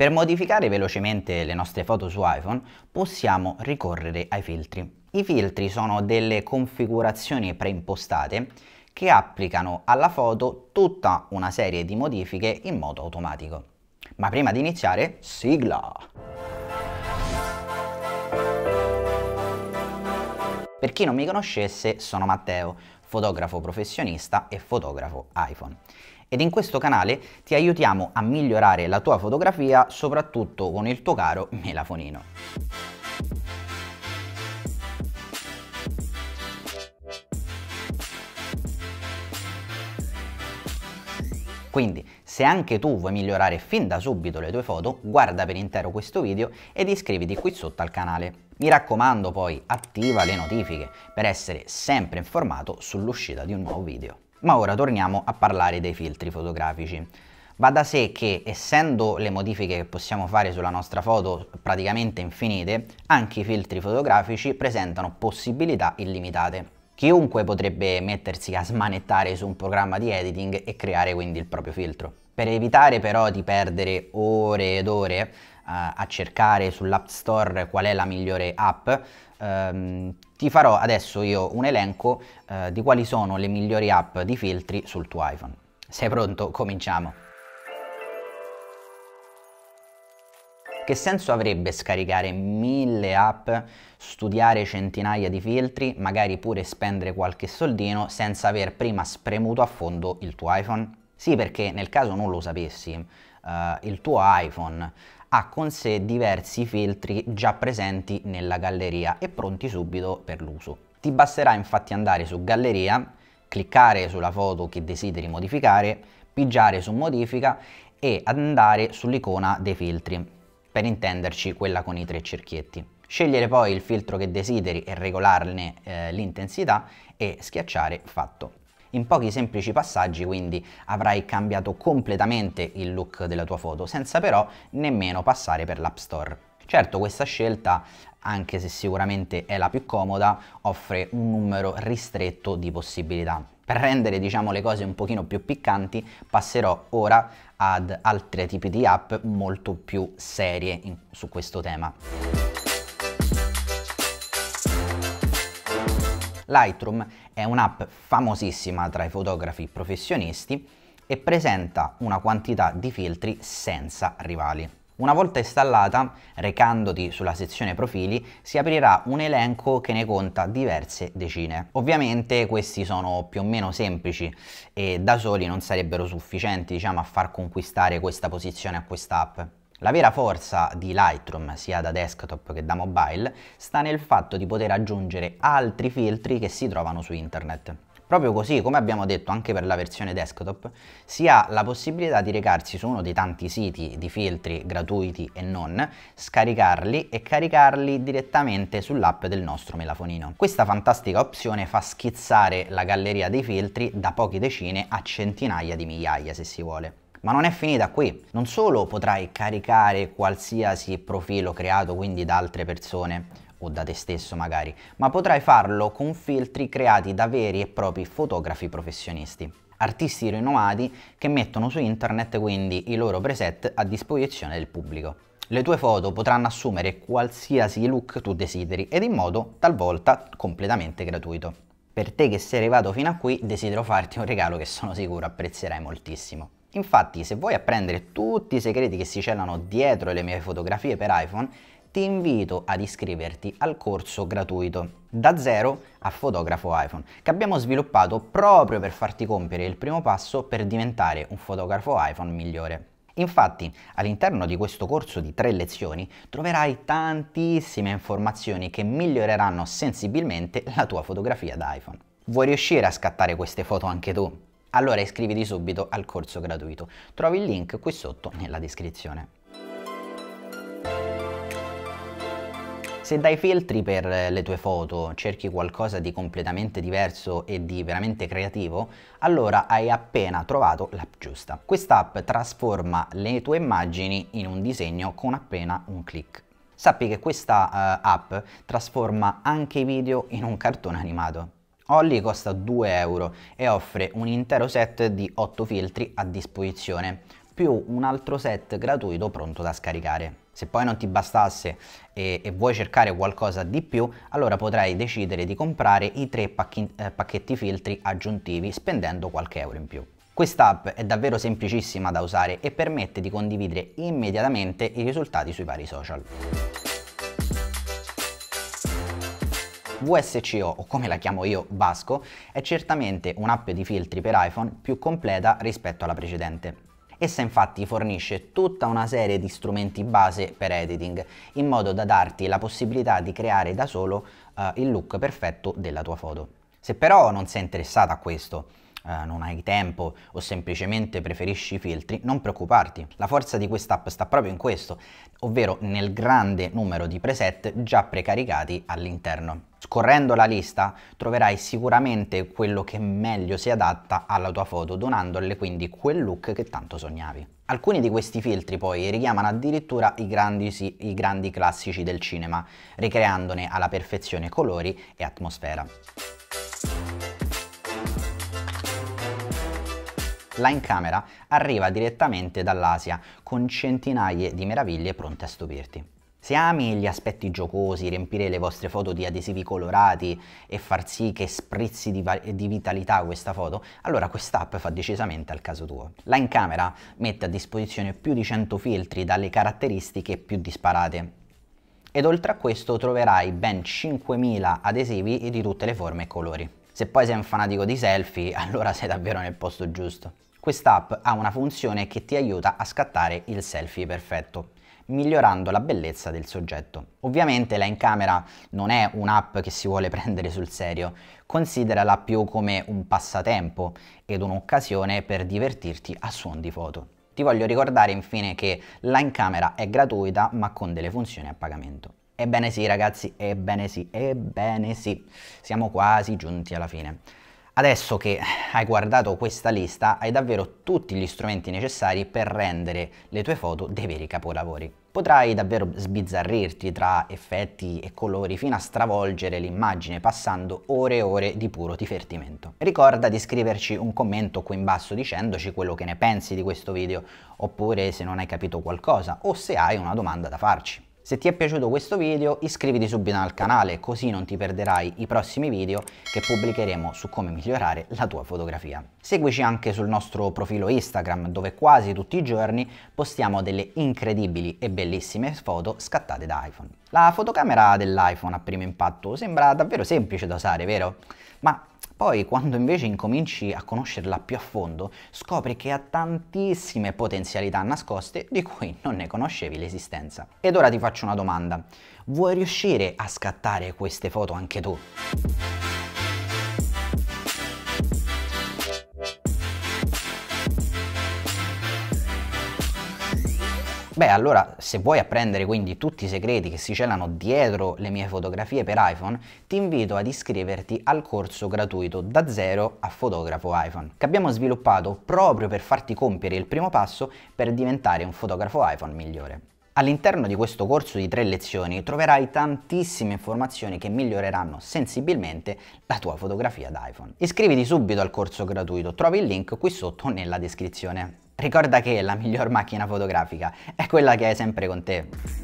Per modificare velocemente le nostre foto su iPhone possiamo ricorrere ai filtri. I filtri sono delle configurazioni preimpostate che applicano alla foto tutta una serie di modifiche in modo automatico. Ma prima di iniziare, sigla! Per chi non mi conoscesse, sono Matteo, fotografo professionista e fotografo iPhone. Ed in questo canale ti aiutiamo a migliorare la tua fotografia, soprattutto con il tuo caro melafonino. Quindi, se anche tu vuoi migliorare fin da subito le tue foto, guarda per intero questo video ed iscriviti qui sotto al canale. Mi raccomando poi, attiva le notifiche per essere sempre informato sull'uscita di un nuovo video. Ma ora torniamo a parlare dei filtri fotografici. Va da sé che, essendo le modifiche che possiamo fare sulla nostra foto praticamente infinite, anche i filtri fotografici presentano possibilità illimitate. Chiunque potrebbe mettersi a smanettare su un programma di editing e creare quindi il proprio filtro. Per evitare però di perdere ore ed ore a cercare sull'App Store qual è la migliore app, ti farò adesso io un elenco di quali sono le migliori app di filtri sul tuo iPhone. Sei pronto? Cominciamo! Che senso avrebbe scaricare 1000 app, studiare centinaia di filtri, magari pure spendere qualche soldino senza aver prima spremuto a fondo il tuo iPhone? Sì, perché nel caso non lo sapessi, il tuo iPhone ha con sé diversi filtri già presenti nella galleria e pronti subito per l'uso. Ti basterà infatti andare su Galleria, cliccare sulla foto che desideri modificare, pigiare su Modifica e andare sull'icona dei filtri. Per intenderci quella con i 3 cerchietti. Scegliere poi il filtro che desideri e regolarne l'intensità e schiacciare fatto. In pochi semplici passaggi quindi avrai cambiato completamente il look della tua foto senza però nemmeno passare per l'App Store. Certo, questa scelta, anche se sicuramente è la più comoda, offre un numero ristretto di possibilità. Per rendere, diciamo, le cose un pochino più piccanti, passerò ora ad altri tipi di app molto più serie su questo tema. Lightroom è un'app famosissima tra i fotografi professionisti e presenta una quantità di filtri senza rivali. Una volta installata, recandoti sulla sezione profili, si aprirà un elenco che ne conta diverse decine. Ovviamente questi sono più o meno semplici e da soli non sarebbero sufficienti, diciamo, a far conquistare questa posizione a quest'app. La vera forza di Lightroom, sia da desktop che da mobile, sta nel fatto di poter aggiungere altri filtri che si trovano su internet. Proprio così, come abbiamo detto anche per la versione desktop, si ha la possibilità di recarsi su uno dei tanti siti di filtri gratuiti e non, scaricarli e caricarli direttamente sull'app del nostro melafonino. Questa fantastica opzione fa schizzare la galleria dei filtri da poche decine a centinaia di migliaia se si vuole. Ma non è finita qui, non solo potrai caricare qualsiasi profilo creato quindi da altre persone, o da te stesso magari, ma potrai farlo con filtri creati da veri e propri fotografi professionisti. Artisti rinomati che mettono su internet quindi i loro preset a disposizione del pubblico. Le tue foto potranno assumere qualsiasi look tu desideri ed in modo talvolta completamente gratuito. Per te che sei arrivato fino a qui desidero farti un regalo che sono sicuro apprezzerai moltissimo. Infatti, se vuoi apprendere tutti i segreti che si celano dietro le mie fotografie per iPhone, ti invito ad iscriverti al corso gratuito Da zero a fotografo iPhone che abbiamo sviluppato proprio per farti compiere il primo passo per diventare un fotografo iPhone migliore. Infatti, all'interno di questo corso di 3 lezioni troverai tantissime informazioni che miglioreranno sensibilmente la tua fotografia da iPhone. Vuoi riuscire a scattare queste foto anche tu? Allora iscriviti subito al corso gratuito. Trovi il link qui sotto nella descrizione. Se dai filtri per le tue foto cerchi qualcosa di completamente diverso e di veramente creativo, allora hai appena trovato l'app giusta. Quest'app trasforma le tue immagini in un disegno con appena un click. Sappi che questa app trasforma anche i video in un cartone animato. Holly costa 2 euro e offre un intero set di 8 filtri a disposizione, più un altro set gratuito pronto da scaricare. Se poi non ti bastasse e vuoi cercare qualcosa di più, allora potrai decidere di comprare i 3 pacchetti filtri aggiuntivi spendendo qualche euro in più. Quest'app è davvero semplicissima da usare e permette di condividere immediatamente i risultati sui vari social. VSCO, o come la chiamo io, Vasco, è certamente un'app di filtri per iPhone più completa rispetto alla precedente. Essa infatti fornisce tutta una serie di strumenti base per editing, in modo da darti la possibilità di creare da solo il look perfetto della tua foto. Se però non sei interessato a questo, non hai tempo o semplicemente preferisci i filtri, non preoccuparti. La forza di quest'app sta proprio in questo, ovvero nel grande numero di preset già precaricati all'interno. Scorrendo la lista troverai sicuramente quello che meglio si adatta alla tua foto, donandole quindi quel look che tanto sognavi. Alcuni di questi filtri poi richiamano addirittura i grandi classici del cinema, ricreandone alla perfezione colori e atmosfera. Line Camera arriva direttamente dall'Asia con centinaia di meraviglie pronte a stupirti. Se ami gli aspetti giocosi, riempire le vostre foto di adesivi colorati e far sì che sprizzi di vitalità questa foto, allora quest'app fa decisamente al caso tuo. Line Camera mette a disposizione più di 100 filtri dalle caratteristiche più disparate. Ed oltre a questo troverai ben 5000 adesivi di tutte le forme e colori. Se poi sei un fanatico di selfie, allora sei davvero nel posto giusto. Quest'app ha una funzione che ti aiuta a scattare il selfie perfetto, migliorando la bellezza del soggetto. Ovviamente Line Camera non è un'app che si vuole prendere sul serio, considerala più come un passatempo ed un'occasione per divertirti a suon di foto. Ti voglio ricordare infine che Line Camera è gratuita ma con delle funzioni a pagamento. Ebbene sì ragazzi, ebbene sì, siamo quasi giunti alla fine. Adesso che hai guardato questa lista, hai davvero tutti gli strumenti necessari per rendere le tue foto dei veri capolavori. Potrai davvero sbizzarrirti tra effetti e colori fino a stravolgere l'immagine passando ore e ore di puro divertimento. Ricorda di scriverci un commento qui in basso dicendoci quello che ne pensi di questo video, oppure se non hai capito qualcosa o se hai una domanda da farci. Se ti è piaciuto questo video iscriviti subito al canale, così non ti perderai i prossimi video che pubblicheremo su come migliorare la tua fotografia. Seguici anche sul nostro profilo Instagram, dove quasi tutti i giorni postiamo delle incredibili e bellissime foto scattate da iPhone. La fotocamera dell'iPhone a primo impatto sembra davvero semplice da usare, vero? Ma poi quando invece incominci a conoscerla più a fondo, scopri che ha tantissime potenzialità nascoste di cui non ne conoscevi l'esistenza. Ed ora ti faccio una domanda: vuoi riuscire a scattare queste foto anche tu? Beh, allora, se vuoi apprendere quindi tutti i segreti che si celano dietro le mie fotografie per iPhone, ti invito ad iscriverti al corso gratuito Da zero a fotografo iPhone, che abbiamo sviluppato proprio per farti compiere il primo passo per diventare un fotografo iPhone migliore. All'interno di questo corso di 3 lezioni troverai tantissime informazioni che miglioreranno sensibilmente la tua fotografia da iPhone. Iscriviti subito al corso gratuito, trovi il link qui sotto nella descrizione. Ricorda che la miglior macchina fotografica è quella che hai sempre con te.